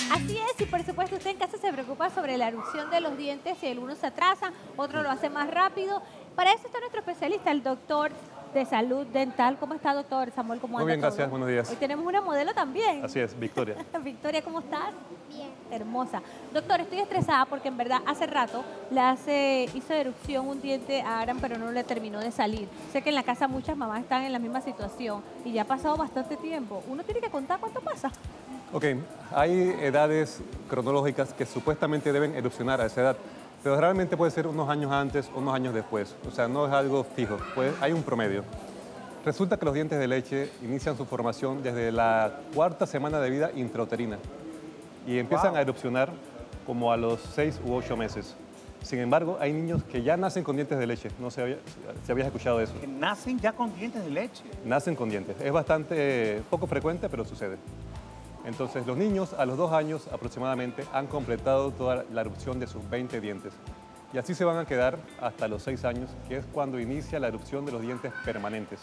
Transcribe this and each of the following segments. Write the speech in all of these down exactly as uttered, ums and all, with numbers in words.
Así es, y por supuesto usted en casa se preocupa sobre la erupción de los dientes, si alguno se atrasa, otro lo hace más rápido. Para eso está nuestro especialista, el doctor de salud dental. ¿Cómo está, doctor Samuel? ¿Cómo anda Muy bien, todo? gracias, buenos días. Hoy tenemos una modelo también. Así es, Victoria. Victoria, ¿cómo estás? Bien. Hermosa. Doctor, estoy estresada porque en verdad hace rato le hace, hizo erupción un diente a Aran, pero no le terminó de salir. Sé que en la casa muchas mamás están en la misma situación y ya ha pasado bastante tiempo. Uno tiene que contar cuánto pasa. Ok, hay edades cronológicas que supuestamente deben erupcionar a esa edad, pero realmente puede ser unos años antes o unos años después. O sea, no es algo fijo, pues hay un promedio. Resulta que los dientes de leche inician su formación desde la cuarta semana de vida intrauterina y empiezan Wow. a erupcionar como a los seis u ocho meses. Sin embargo, hay niños que ya nacen con dientes de leche. No sé si habías escuchado eso. Que nacen ya con dientes de leche. Nacen con dientes. Es bastante eh, poco frecuente, pero sucede. Entonces, los niños a los dos años aproximadamente han completado toda la erupción de sus veinte dientes. Y así se van a quedar hasta los seis años, que es cuando inicia la erupción de los dientes permanentes.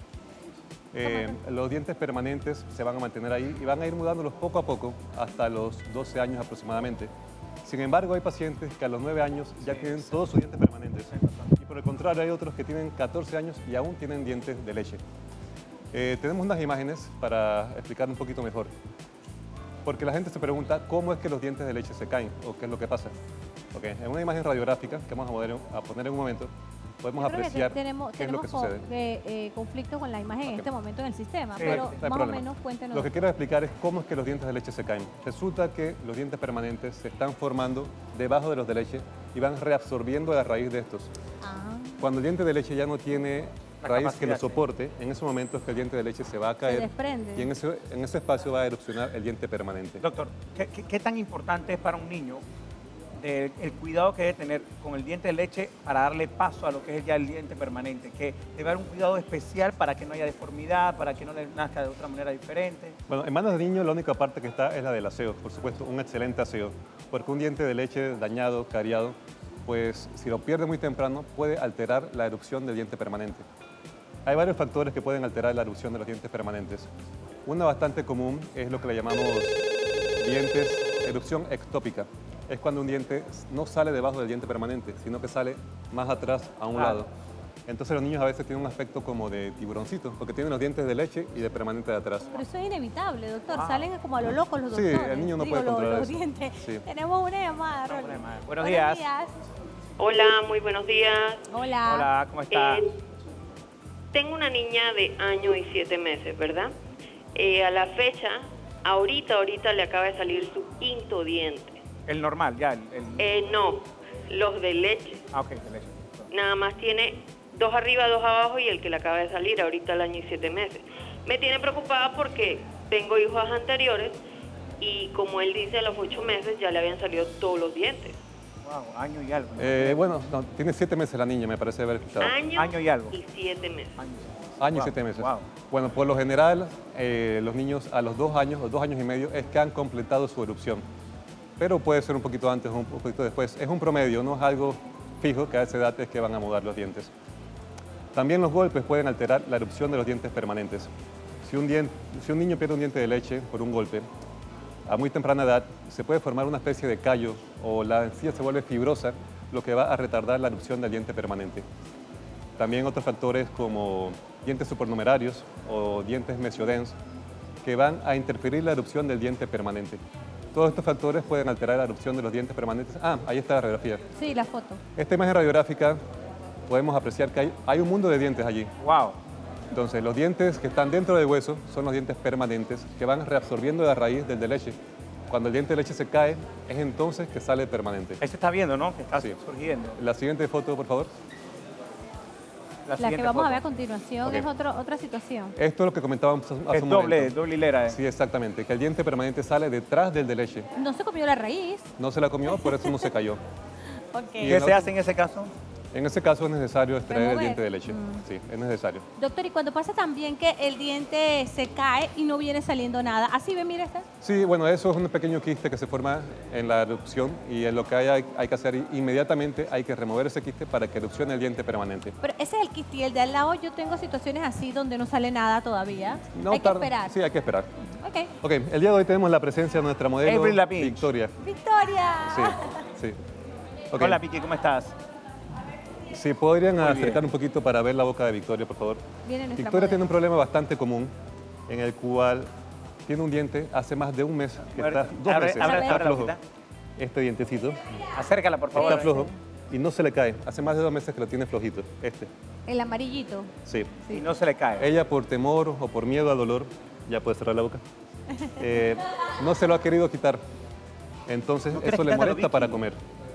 Eh, los dientes permanentes se van a mantener ahí y van a ir mudándolos poco a poco hasta los doce años aproximadamente. Sin embargo, hay pacientes que a los nueve años ya tienen todos sus dientes permanentes. Y por el contrario, hay otros que tienen catorce años y aún tienen dientes de leche. Eh, tenemos unas imágenes para explicar un poquito mejor. Porque la gente se pregunta cómo es que los dientes de leche se caen o qué es lo que pasa. Okay. En una imagen radiográfica que vamos a poner, a poner en un momento, podemos Yo creo que apreciar tenemos, qué es lo que tenemos sucede. co- eh, eh, conflicto con la imagen en Ok. este momento en el sistema, Sí, pero no hay más o problema. menos cuéntenos. Lo que quiero explicar es cómo es que los dientes de leche se caen. Resulta que los dientes permanentes se están formando debajo de los de leche y van reabsorbiendo la raíz de estos. Ah, Cuando el diente de leche ya no tiene La raíz que capacidad, lo sí. soporte, en ese momento es que el diente de leche se va a caer desprende. y en ese, en ese espacio va a erupcionar el diente permanente. Doctor, ¿qué, qué, qué tan importante es para un niño de- el cuidado que debe tener con el diente de leche para darle paso a lo que es ya el diente permanente? Que debe haber un cuidado especial para que no haya deformidad, para que no le nazca de otra manera diferente. Bueno, en manos del niño la única parte que está es la del aseo, por supuesto, un excelente aseo, porque un diente de leche dañado, cariado, pues si lo pierde muy temprano puede alterar la erupción del diente permanente. Hay varios factores que pueden alterar la erupción de los dientes permanentes. Una bastante común es lo que le llamamos dientes, erupción ectópica. Es cuando un diente no sale debajo del diente permanente, sino que sale más atrás a un Claro. lado. Entonces los niños a veces tienen un aspecto como de tiburoncito, porque tienen los dientes de leche y de permanente de atrás. Pero eso es inevitable, doctor. Wow. Salen como a lo loco los Sí, doctores. el niño no Digo, puede los- controlar los eso. dientes. Sí. Tenemos una llamada, Vamos, Rolly. Emma. Buenos días. Hola, muy buenos días. Hola. Hola, ¿cómo está? Eh, tengo una niña de año y siete meses, ¿verdad? Eh, a la fecha, ahorita, ahorita le acaba de salir su quinto diente. El normal, ya. El, el- Eh, no, los de leche. Ah, ok, de leche. Nada más tiene dos arriba, dos abajo y el que le acaba de salir ahorita al año y siete meses. Me tiene preocupada porque tengo hijos anteriores y como él dice, a los ocho meses ya le habían salido todos los dientes. Wow, año y algo. ¿no? Eh, bueno, no, tiene siete meses la niña, me parece haber escuchado. Año, Año y algo. siete meses. Año. Año y Wow, siete meses. wow. Bueno, por lo general, eh, los niños a los dos años o dos años y medio es que han completado su erupción. Pero puede ser un poquito antes o un poquito después. Es un promedio, no es algo fijo que a esa edad es que van a mudar los dientes. También los golpes pueden alterar la erupción de los dientes permanentes. Si un, dien- si un niño pierde un diente de leche por un golpe, a muy temprana edad se puede formar una especie de callo o la encía se vuelve fibrosa, lo que va a retardar la erupción del diente permanente. También otros factores como dientes supernumerarios o dientes mesiodens que van a interferir la erupción del diente permanente. Todos estos factores pueden alterar la erupción de los dientes permanentes. Ah, ahí está la radiografía. Sí, la foto. Esta imagen radiográfica podemos apreciar que hay, hay un mundo de dientes allí. Wow. Entonces, los dientes que están dentro del hueso son los dientes permanentes que van reabsorbiendo la raíz del de leche. Cuando el diente de leche se cae, es entonces que sale el permanente. Ahí se está viendo, ¿no? Que está Sí. surgiendo. La siguiente foto, por favor. La que siguiente vamos a foto. ver a continuación Ok. es otro, otra situación. Esto es lo que comentábamos hace Es un doble, momento. doble hilera. eh. Sí, exactamente. Que el diente permanente sale detrás del de leche. No se comió la raíz. No se la comió, por eso no se cayó. Ok. Y ¿Qué el se otro- hace en ese caso? En ese caso es necesario extraer el Remover. diente de leche. Mm. Sí, es necesario. Doctor, ¿y cuando pasa también que el diente se cae y no viene saliendo nada? Así ve, mira esta. Sí, bueno, eso es un pequeño quiste que se forma en la erupción y en lo que hay, hay, hay que hacer inmediatamente, hay que remover ese quiste para que erupcione el diente permanente. Pero ese es el quiste y el de al lado yo tengo situaciones así donde no sale nada todavía. No Hay que tarda- esperar. Sí, hay que esperar. Ok. Ok, el día de hoy tenemos la presencia de nuestra modelo Avril Lavigne. Victoria. ¡Victoria! Sí, sí. Ok. Hola, Vicky, ¿cómo estás? Si podrían Muy acercar bien. un poquito para ver la boca de Victoria, por favor. Viene nuestra Victoria tiene modelo. un problema bastante común en el cual tiene un diente hace más de un mes que A ver, está, dos abre- meses, abre- está abre la flojo. boquita. Este dientecito Acércala, por favor. está flojo y no se le cae. Hace más de dos meses que lo tiene flojito, este. El amarillito. Sí. Y no se le cae. Ella por temor o por miedo al dolor, ya puede cerrar la boca, eh, no se lo ha querido quitar. Entonces No quieres eso le quitártelo, molesta Vicky. para comer.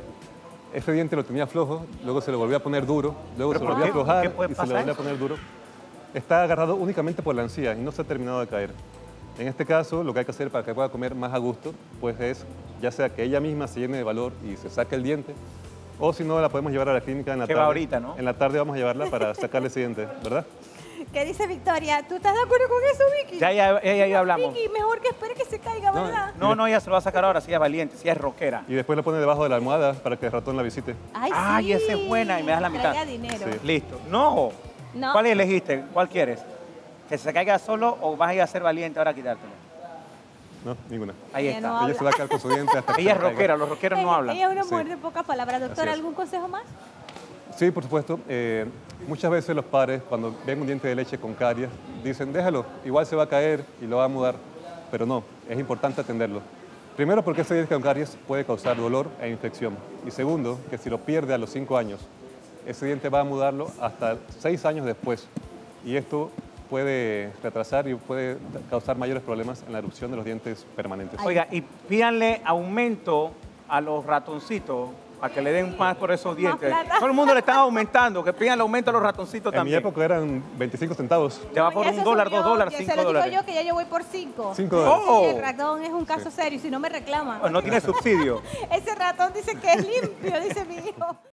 Ese diente lo tenía flojo, luego se lo volvió a poner duro, luego ¿Pero se por volvió a qué? ¿Por aflojar qué puede y se le pasar volvió a eso? poner duro. Está agarrado únicamente por la encía y no se ha terminado de caer. En este caso, lo que hay que hacer para que pueda comer más a gusto, pues es ya sea que ella misma se llene de valor y se saque el diente, o si no, la podemos llevar a la clínica en la Que tarde. va ahorita, ¿no? En la tarde vamos a llevarla para sacarle ese diente, ¿verdad? ¿Qué dice Victoria? ¿Tú estás de acuerdo con eso, Vicky? Ya, ya, ya, ya hablamos. Vicky, mejor que espere que se caiga, No, ¿verdad? No, no, ella se lo va a sacar ahora, si ella es valiente, si ella es rockera. Y después la pone debajo de la almohada para que el ratón la visite. Ay, Ay, sí. esa es buena, y me das la mitad. Traiga dinero. Sí. Listo. No. No. ¿Cuál elegiste? ¿Cuál quieres? ¿Que se caiga solo o vas a ir a ser valiente ahora a quitártelo? No, ninguna. Ahí Ella está. no Ella habla. se va a quedar con su diente hasta que Ella es se caiga. rockera, los rockeros no Ella- hablan. Ella es una Sí. mujer de pocas palabras. Doctor, Así es. ¿algún consejo más? Sí, por supuesto. Eh, muchas veces los padres, cuando ven un diente de leche con caries, dicen, déjalo, igual se va a caer y lo va a mudar. Pero no, es importante atenderlo. Primero, porque ese diente con caries puede causar dolor e infección. Y segundo, que si lo pierde a los cinco años, ese diente va a mudarlo hasta seis años después. Y esto puede retrasar y puede causar mayores problemas en la erupción de los dientes permanentes. Oiga, y pídanle aumento a los ratoncitos para que le den más por esos dientes. plata. Todo el mundo le está aumentando, que pidan el aumento a los ratoncitos En mi también. época eran veinticinco centavos. Ya va por Ya un se dólar, subió, dos dólares, ya cinco Se lo dólares. digo yo que ya yo voy por cinco. Cinco dólares. Oh. Sí, el ratón es un caso serio, si no me reclama. Oh, no tiene subsidio. Ese ratón dice que es limpio, dice mi hijo.